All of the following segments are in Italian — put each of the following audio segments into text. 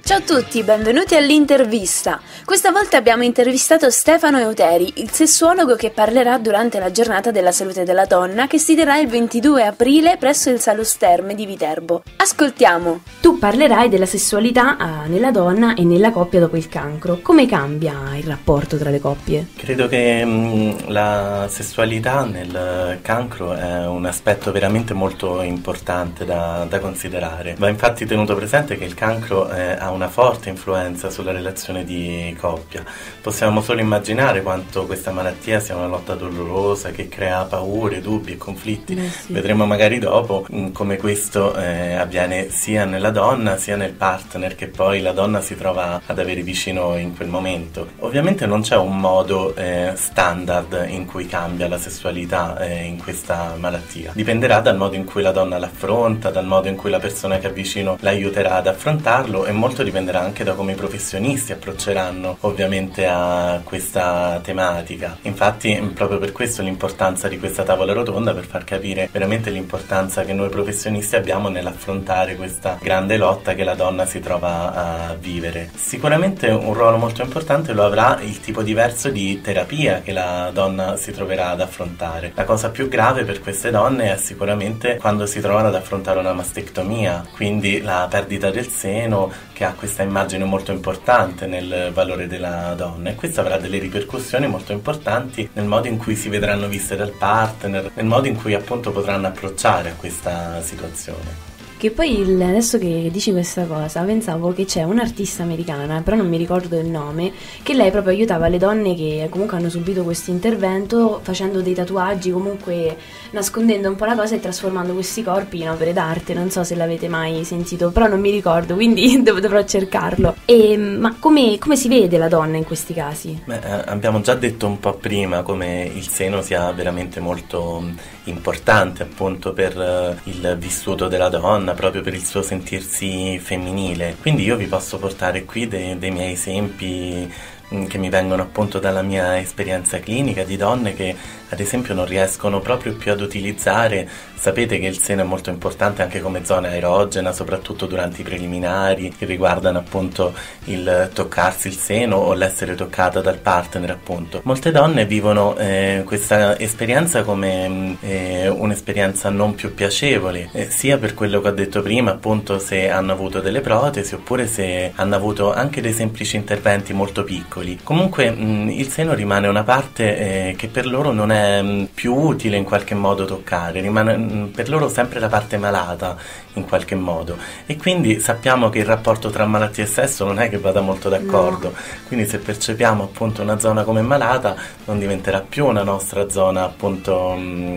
Ciao a tutti, benvenuti all'intervista. Questa volta abbiamo intervistato Stefano Euteri, il sessuologo che parlerà durante la giornata della salute della donna che si terrà il 22 aprile presso il Salus Terme di Viterbo. Ascoltiamo. Tu parlerai della sessualità nella donna e nella coppia dopo il cancro. Come cambia il rapporto tra le coppie? Credo che la sessualità nel cancro è un aspetto veramente molto importante da considerare. Va infatti tenuto presente che il cancro ha una forte influenza sulla relazione di coppia. Possiamo solo immaginare quanto questa malattia sia una lotta dolorosa che crea paure, dubbi e conflitti. Sì. Vedremo magari dopo come questo avviene sia nella donna sia nel partner che poi la donna si trova ad avere vicino in quel momento. Ovviamente non c'è un modo standard in cui cambia la sessualità in questa malattia. Dipenderà dal modo in cui la donna l'affronta, dal modo in cui la persona che ha vicino l'aiuterà ad affrontarlo, e molto dipenderà anche da come i professionisti approcceranno ovviamente a questa tematica. Infatti proprio per questo l'importanza di questa tavola rotonda, per far capire veramente l'importanza che noi professionisti abbiamo nell'affrontare questa grande lotta che la donna si trova a vivere. Sicuramente un ruolo molto importante lo avrà il tipo diverso di terapia che la donna si troverà ad affrontare. La cosa più grave per queste donne è sicuramente quando si trovano ad affrontare una mastectomia, quindi la perdita del seno, che ha questa immagine molto importante nel valore della donna, e questo avrà delle ripercussioni molto importanti nel modo in cui si vedranno viste dal partner, nel modo in cui appunto potranno approcciare a questa situazione. Che poi adesso che dici questa cosa pensavo che c'è un'artista americana, però non mi ricordo il nome, che lei proprio aiutava le donne che comunque hanno subito questo intervento facendo dei tatuaggi, comunque nascondendo un po' la cosa e trasformando questi corpi in opere d'arte. Non so se l'avete mai sentito, però non mi ricordo, quindi dovrò cercarlo. Ma come si vede la donna in questi casi? Abbiamo già detto un po' prima come il seno sia veramente molto importante appunto per il vissuto della donna, proprio per il suo sentirsi femminile. Quindi io vi posso portare qui dei miei esempi che mi vengono appunto dalla mia esperienza clinica, di donne che ad esempio non riescono proprio più ad utilizzare. Sapete che il seno è molto importante anche come zona erogena, soprattutto durante i preliminari che riguardano appunto il toccarsi il seno o l'essere toccata dal partner appunto. Molte donne vivono questa esperienza come un'esperienza non più piacevole, sia per quello che ho detto prima, appunto se hanno avuto delle protesi oppure se hanno avuto anche dei semplici interventi molto piccoli. Comunque il seno rimane una parte che per loro non è più utile in qualche modo toccare, rimane per loro sempre la parte malata in qualche modo, e quindi sappiamo che il rapporto tra malattia e sesso non è che vada molto d'accordo. No. Quindi se percepiamo appunto una zona come malata non diventerà più una nostra zona appunto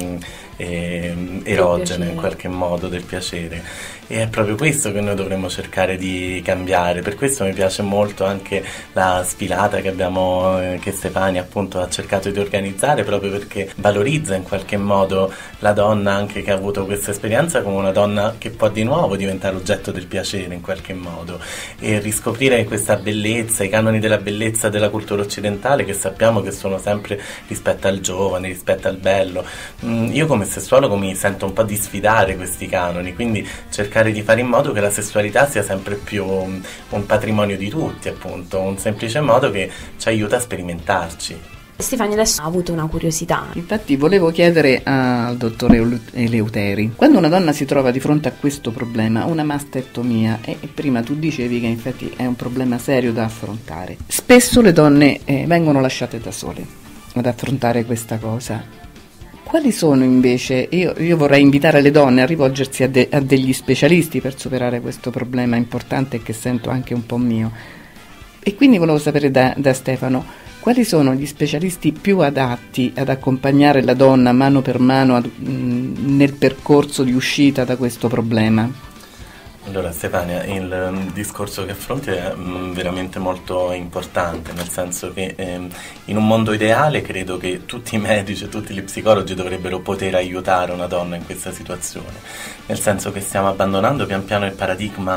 erogena in qualche modo del piacere, e è proprio questo che noi dovremmo cercare di cambiare. Per questo mi piace molto anche la sfilata che Stefania appunto ha cercato di organizzare, proprio perché valorizza in qualche modo la donna anche che ha avuto questa esperienza come una donna che può di nuovo diventare oggetto del piacere in qualche modo e riscoprire questa bellezza, i canoni della bellezza della cultura occidentale, che sappiamo che sono sempre rispetto al giovane, rispetto al bello. Io come sessuologo mi sento un po' di sfidare questi canoni, quindi cercare di fare in modo che la sessualità sia sempre più un patrimonio di tutti, appunto, un semplice modo che ci aiuta a sperimentarci. Stefania adesso ha avuto una curiosità. Infatti volevo chiedere al dottore Eleuteri, quando una donna si trova di fronte a questo problema, una mastectomia, e prima tu dicevi che infatti è un problema serio da affrontare, spesso le donne vengono lasciate da sole ad affrontare questa cosa. Quali sono invece, io vorrei invitare le donne a rivolgersi a degli specialisti per superare questo problema importante che sento anche un po' mio, e quindi volevo sapere da Stefano quali sono gli specialisti più adatti ad accompagnare la donna mano per mano nel percorso di uscita da questo problema. Allora Stefania, il discorso che affronti è veramente molto importante, nel senso che in un mondo ideale credo che tutti i medici e tutti gli psicologi dovrebbero poter aiutare una donna in questa situazione, nel senso che stiamo abbandonando pian piano il paradigma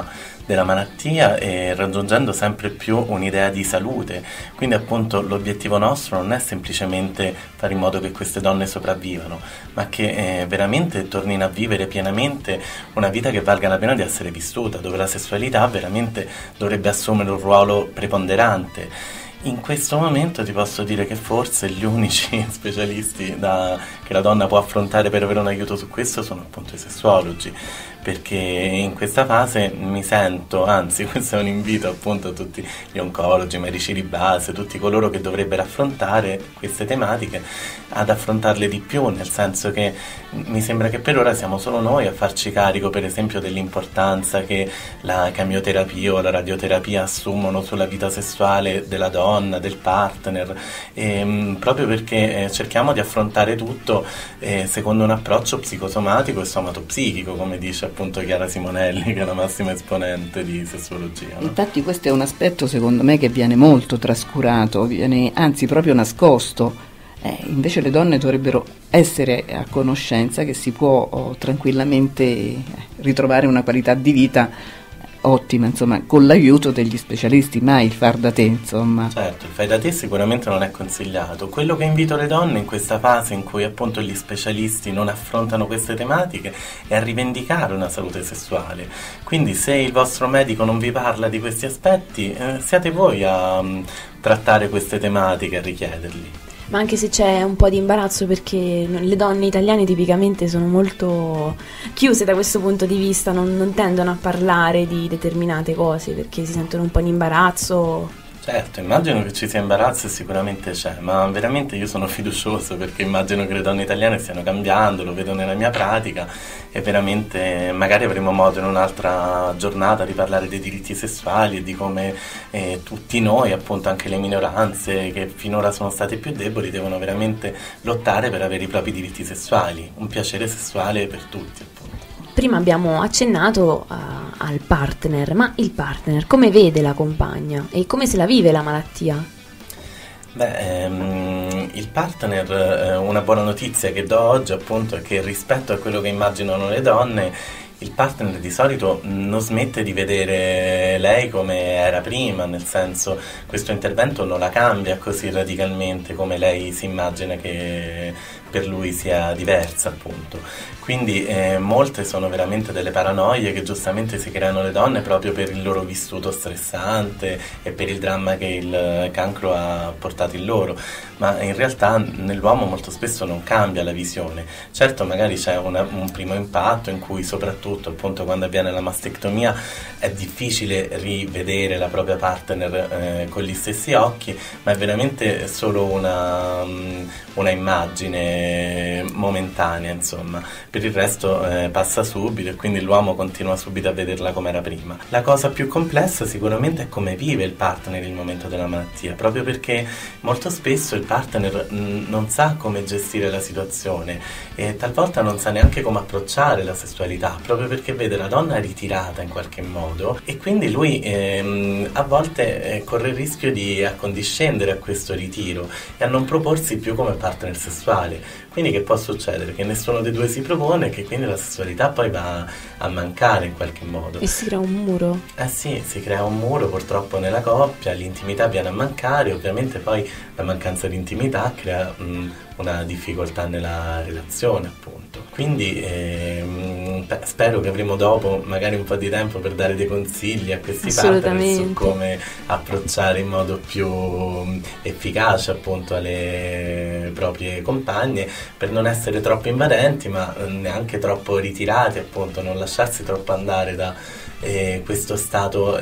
della malattia e raggiungendo sempre più un'idea di salute. Quindi appunto l'obiettivo nostro non è semplicemente fare in modo che queste donne sopravvivano, ma che veramente tornino a vivere pienamente una vita che valga la pena di essere vissuta, dove la sessualità veramente dovrebbe assumere un ruolo preponderante. In questo momento ti posso dire che forse gli unici specialisti che la donna può affrontare per avere un aiuto su questo sono appunto i sessuologi, perché in questa fase mi sento, anzi questo è un invito appunto a tutti gli oncologi, medici di base, tutti coloro che dovrebbero affrontare queste tematiche, ad affrontarle di più, nel senso che mi sembra che per ora siamo solo noi a farci carico per esempio dell'importanza che la chemioterapia o la radioterapia assumono sulla vita sessuale della donna, del partner, proprio perché cerchiamo di affrontare tutto secondo un approccio psicosomatico e somatopsichico, come dice appunto Chiara Simonelli, che è la massima esponente di sessuologia, no? Infatti questo è un aspetto secondo me che viene molto trascurato, viene anzi proprio nascosto. Invece le donne dovrebbero essere a conoscenza che si può tranquillamente ritrovare una qualità di vita ottima, insomma, con l'aiuto degli specialisti, mai il far da te, insomma. Certo, il fai da te sicuramente non è consigliato. Quello che invito le donne in questa fase in cui appunto gli specialisti non affrontano queste tematiche è a rivendicare una salute sessuale. Quindi se il vostro medico non vi parla di questi aspetti, siate voi a trattare queste tematiche, a richiederli. Ma anche se c'è un po' di imbarazzo, perché le donne italiane tipicamente sono molto chiuse da questo punto di vista, non tendono a parlare di determinate cose perché si sentono un po' in imbarazzo. Certo, immagino che ci sia imbarazzo e sicuramente c'è, ma veramente io sono fiducioso perché immagino che le donne italiane stiano cambiando, lo vedo nella mia pratica e veramente magari avremo modo in un'altra giornata di parlare dei diritti sessuali e di come tutti noi, appunto anche le minoranze che finora sono state più deboli, devono veramente lottare per avere i propri diritti sessuali, un piacere sessuale per tutti, appunto. Prima abbiamo accennato al partner, ma il partner come vede la compagna e come se la vive la malattia? Il partner, una buona notizia che do oggi appunto è che rispetto a quello che immaginano le donne, il partner di solito non smette di vedere lei come era prima, nel senso questo intervento non la cambia così radicalmente come lei si immagina che per lui sia diversa, appunto. Quindi molte sono veramente delle paranoie che giustamente si creano le donne proprio per il loro vissuto stressante e per il dramma che il cancro ha portato in loro, ma in realtà nell'uomo molto spesso non cambia la visione. Certo, magari c'è un primo impatto in cui soprattutto appunto quando avviene la mastectomia è difficile rivedere la propria partner con gli stessi occhi, ma è veramente solo una immagine momentanea, insomma. Per il resto passa subito e quindi l'uomo continua subito a vederla come era prima. La cosa più complessa sicuramente è come vive il partner il momento della malattia, proprio perché molto spesso il partner non sa come gestire la situazione e talvolta non sa neanche come approcciare la sessualità, proprio perché vede la donna ritirata in qualche modo e quindi lui a volte corre il rischio di accondiscendere a questo ritiro e a non proporsi più come partner sessuale. Quindi che può succedere? Che nessuno dei due si propone e che quindi la sessualità poi va a mancare in qualche modo. E si crea un muro. Sì, si crea un muro purtroppo nella coppia, l'intimità viene a mancare, ovviamente poi la mancanza di intimità crea una difficoltà nella relazione, appunto. Quindi spero che avremo dopo magari un po' di tempo per dare dei consigli a questi partner su come approcciare in modo più efficace appunto alle proprie compagne, per non essere troppo invadenti ma neanche troppo ritirati, appunto non lasciarsi troppo andare da questo stato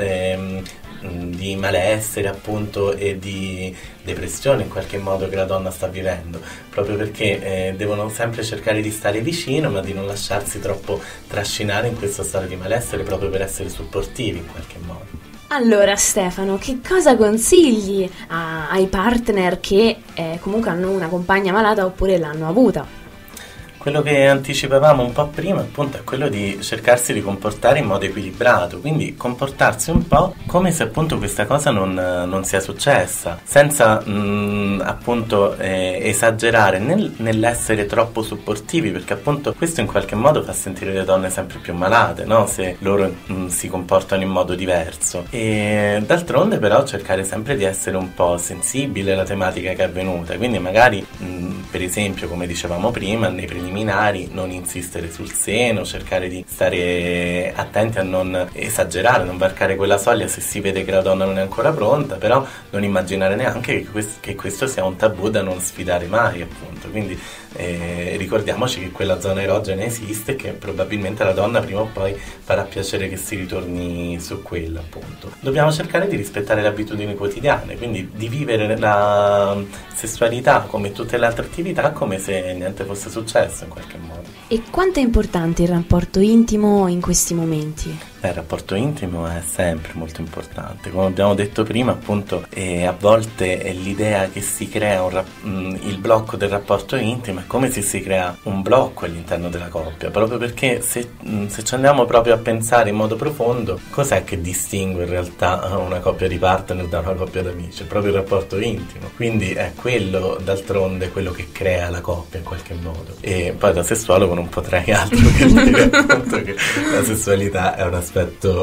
di malessere appunto e di depressione in qualche modo che la donna sta vivendo, proprio perché devono sempre cercare di stare vicino ma di non lasciarsi troppo trascinare in questo stato di malessere, proprio per essere supportivi in qualche modo. Allora Stefano, che cosa consigli ai partner che comunque hanno una compagna malata oppure l'hanno avuta? Quello che anticipavamo un po' prima appunto è quello di cercarsi di comportare in modo equilibrato, quindi comportarsi un po' come se appunto questa cosa non sia successa, senza appunto esagerare nell'essere troppo supportivi, perché appunto questo in qualche modo fa sentire le donne sempre più malate, no? Se loro si comportano in modo diverso. E d'altronde però cercare sempre di essere un po' sensibile alla tematica che è avvenuta, quindi magari per esempio, come dicevamo prima, nei preliminari non insistere sul seno, cercare di stare attenti a non esagerare, non varcare quella soglia se si vede che la donna non è ancora pronta, però non immaginare neanche che questo sia un tabù da non sfidare mai, appunto. Quindi ricordiamoci che quella zona erogena esiste e che probabilmente la donna prima o poi farà piacere che si ritorni su quella, appunto. Dobbiamo cercare di rispettare le abitudini quotidiane, quindi di vivere la sessualità come tutte le altre attività come se niente fosse successo in qualche modo. E quanto è importante il rapporto intimo in questi momenti? Il rapporto intimo è sempre molto importante, come abbiamo detto prima, appunto, a volte è l'idea che si crea il blocco del rapporto intimo, è come se si crea un blocco all'interno della coppia, proprio perché se ci andiamo proprio a pensare in modo profondo, cos'è che distingue in realtà una coppia di partner da una coppia d'amici? È proprio il rapporto intimo, quindi è quello d'altronde quello che crea la coppia in qualche modo. E poi da sessuologo non potrei altro che dire appunto che la sessualità è un aspetto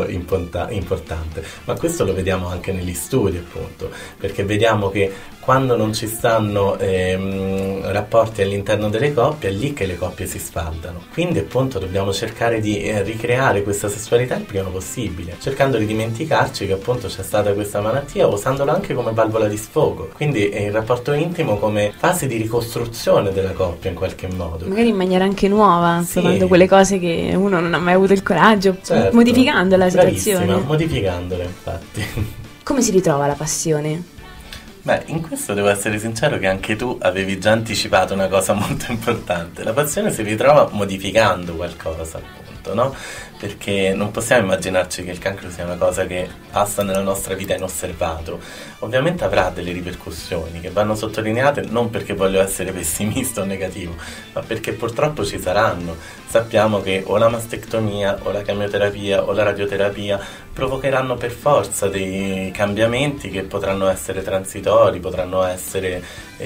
importante, ma questo lo vediamo anche negli studi, appunto, perché vediamo che quando non ci stanno rapporti all'interno delle coppie è lì che le coppie si sfaldano, quindi appunto dobbiamo cercare di ricreare questa sessualità il prima possibile, cercando di dimenticarci che appunto c'è stata questa malattia, usandola anche come valvola di sfogo, quindi il rapporto intimo come fase di ricostruzione della coppia in qualche modo, magari in maniera anche nuova, sì, trovando quelle cose che uno non ha mai avuto il coraggio, certo, modificando la situazione, modificandola infatti. Come si ritrova la passione? Beh, in questo devo essere sincero che anche tu avevi già anticipato una cosa molto importante. La passione si ritrova modificando qualcosa, appunto, no? Perché non possiamo immaginarci che il cancro sia una cosa che passa nella nostra vita inosservato. Ovviamente avrà delle ripercussioni che vanno sottolineate, non perché voglio essere pessimista o negativo, ma perché purtroppo ci saranno. Sappiamo che o la mastectomia, o la chemioterapia, o la radioterapia provocheranno per forza dei cambiamenti che potranno essere transitori, potranno essere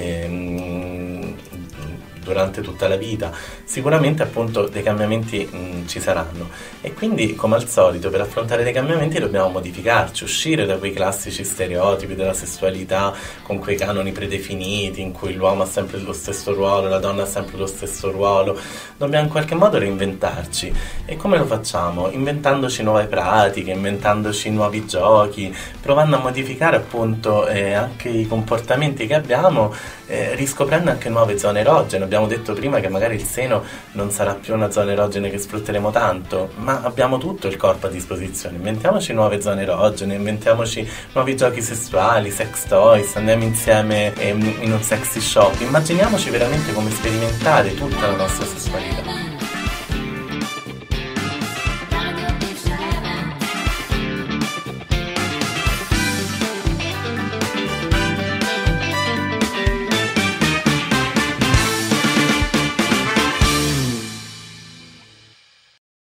durante tutta la vita. Sicuramente appunto dei cambiamenti ci saranno, e quindi come al solito per affrontare dei cambiamenti dobbiamo modificarci, uscire da quei classici stereotipi della sessualità con quei canoni predefiniti in cui l'uomo ha sempre lo stesso ruolo, la donna ha sempre lo stesso ruolo. Dobbiamo in qualche modo reinventarci, e come lo facciamo? Inventandoci nuove pratiche, inventandoci nuovi giochi, provando a modificare appunto anche i comportamenti che abbiamo, riscoprendo anche nuove zone erogene. Abbiamo detto prima che magari il seno non sarà più una zona erogene che sfrutteremo tanto, ma abbiamo tutto il corpo a disposizione. Inventiamoci nuove zone erogene, inventiamoci nuovi giochi sessuali, sex toys, andiamo insieme in un sexy shop, immaginiamoci veramente come sperimentare tutta la nostra sessualità.